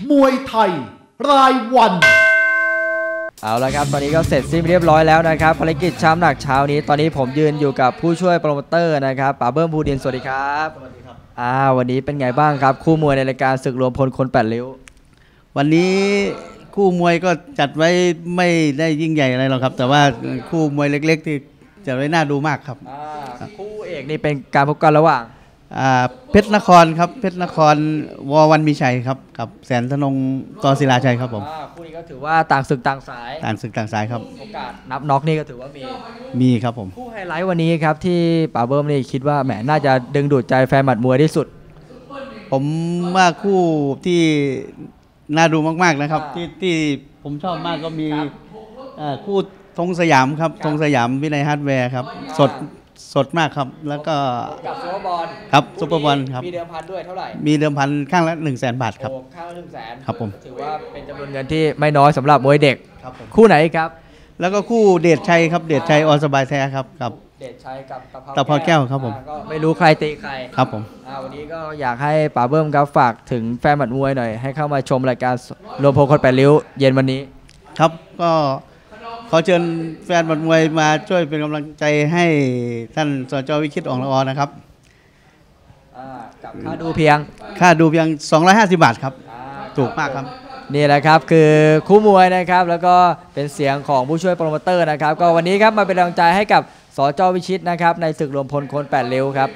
มวยไทยรายวันเอาละครับตอนนี้ก็เสร็จสิ้นเรียบร้อยแล้วนะครับภารกิจช้ำหนักเช้านี้ตอนนี้ผมยืนอยู่กับผู้ช่วยโปรโมเตอร์นะครับป๋าเบิ้มภูดินสวัสดีครับสวัสดีครับวันนี้เป็นไงบ้างครับคู่มวยในรายการศึกรวมพลคน8ริ้ววันนี้คู่มวยก็จัดไว้ไม่ได้ยิ่งใหญ่อะไรหรอกครับแต่ว่าคู่มวยเล็กๆที่จัดไว้น่าดูมากครับคู่เอกนี่เป็นการพบกันระหว่างเพชรนครครับเพชรนครววันมีชัยครับกับแสนธนงตศิลาชัยครับผมคู่นี้ก็ถือว่าต่างศึกต่างสายครับโอกาสนับน็อกนี่ก็ถือว่ามีครับผมคู่ไฮไลท์วันนี้ครับที่ป๋าเบิ้มนี่คิดว่าแหมน่าจะดึงดูดใจแฟนหมัดมวยที่สุดผมว่าคู่ที่น่าดูมากๆนะครับที่ผมชอบมากก็มีคู่ธงสยามครับธงสยามวินัยฮาร์ดแวร์ครับสดมากครับแล้วก็กับซุปเปอร์บอลครับซุปเปอร์บอลครับมีเดิมพันด้วยเท่าไหร่มีเดิมพันข้างละ100,000 บาทครับข้างละ100,000 ครับผมถือว่าเป็นจำนวนเงินที่ไม่น้อยสำหรับมวยเด็กคู่ไหนครับแล้วก็คู่เดชชัยครับเดชชัยอสบายแท้ครับกับเดชชัยกับตะเภาแก้วครับผมก็ไม่รู้ใครตีใครครับผมวันนี้ก็อยากให้ป๋าเบิ้มครับฝากถึงแฟนหมัดมวยหน่อยให้เข้ามาชมรายการรวมพลคน8ริ้วเย็นวันนี้ครับก็ขอเชิญแฟนหมัดมวยมาช่วยเป็นกำลังใจให้ท่านสจ.วิชิต อ่องละออนะครับกับค่าดูเพียง 250 บาทครับถูกมากครับนี่แหละครับคือคู่มวยนะครับแล้วก็เป็นเสียงของผู้ช่วยโปรโมเตอร์นะครับก็วันนี้ครับมาเป็นกำลังใจให้กับสจ.วิชิตนะครับในศึกรวมพลคน8ริ้วครับ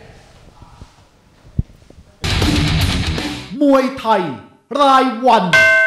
มวยไทยรายวัน